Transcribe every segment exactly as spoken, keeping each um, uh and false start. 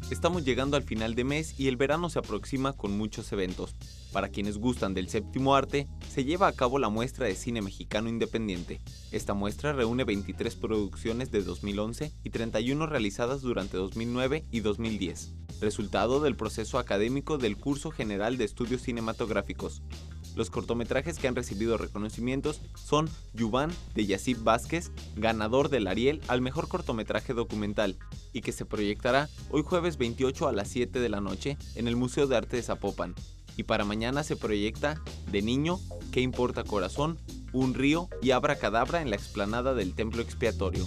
Estamos llegando al final de mes y el verano se aproxima con muchos eventos. Para quienes gustan del séptimo arte, se lleva a cabo la muestra de cine mexicano independiente. Esta muestra reúne veintitrés producciones de dos mil once y treinta y uno realizadas durante dos mil nueve y dos mil diez, resultado del proceso académico del Curso General de Estudios Cinematográficos. Los cortometrajes que han recibido reconocimientos son Yuván, de Yassib Vázquez, ganador del Ariel al mejor cortometraje documental, y que se proyectará hoy jueves veintiocho a las siete de la noche en el Museo de Arte de Zapopan. Y para mañana se proyecta De Niño, ¿Qué importa corazón?, Un río y Abracadabra en la explanada del Templo Expiatorio.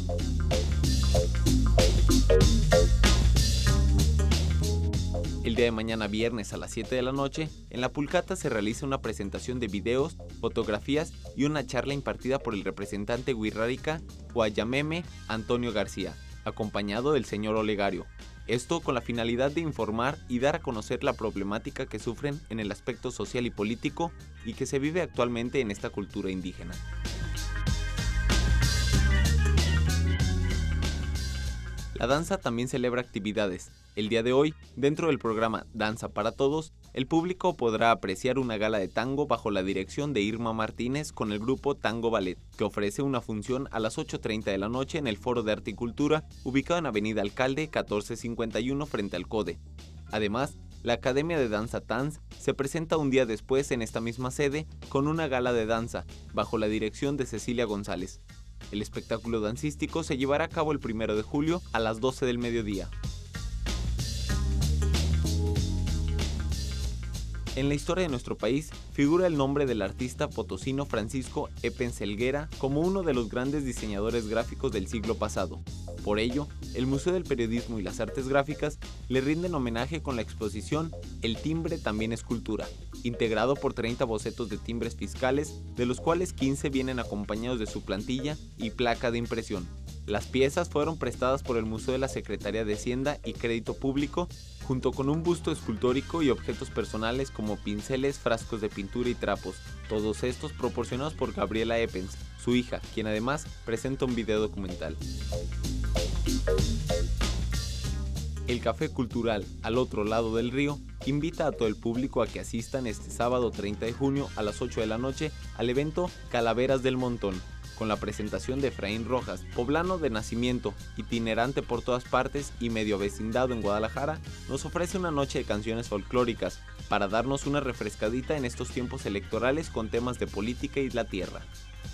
El día de mañana viernes a las siete de la noche, en La Pulcata se realiza una presentación de videos, fotografías y una charla impartida por el representante wixárika Guayameme Antonio García, acompañado del señor Olegario. Esto con la finalidad de informar y dar a conocer la problemática que sufren en el aspecto social y político y que se vive actualmente en esta cultura indígena. La danza también celebra actividades. El día de hoy, dentro del programa Danza para Todos, el público podrá apreciar una gala de tango bajo la dirección de Irma Martínez con el grupo Tango Ballet, que ofrece una función a las ocho treinta de la noche en el Foro de Arte y Cultura, ubicado en Avenida Alcalde catorce cincuenta y uno frente al CODE. Además, la Academia de Danza Tanz se presenta un día después en esta misma sede con una gala de danza, bajo la dirección de Cecilia González. El espectáculo dancístico se llevará a cabo el primero de julio a las doce del mediodía. En la historia de nuestro país figura el nombre del artista potosino Francisco Epens Helguera como uno de los grandes diseñadores gráficos del siglo pasado. Por ello, el Museo del Periodismo y las Artes Gráficas le rinden homenaje con la exposición El timbre también es cultura, integrado por treinta bocetos de timbres fiscales, de los cuales quince vienen acompañados de su plantilla y placa de impresión. Las piezas fueron prestadas por el Museo de la Secretaría de Hacienda y Crédito Público, junto con un busto escultórico y objetos personales como pinceles, frascos de pintura y trapos, todos estos proporcionados por Gabriela Epens, su hija, quien además presenta un video documental. El Café Cultural Al Otro Lado del Río invita a todo el público a que asistan este sábado treinta de junio a las ocho de la noche al evento Calaveras del Montón, con la presentación de Efraín Rojas, poblano de nacimiento, itinerante por todas partes y medio vecindado en Guadalajara. Nos ofrece una noche de canciones folclóricas para darnos una refrescadita en estos tiempos electorales con temas de política y la tierra.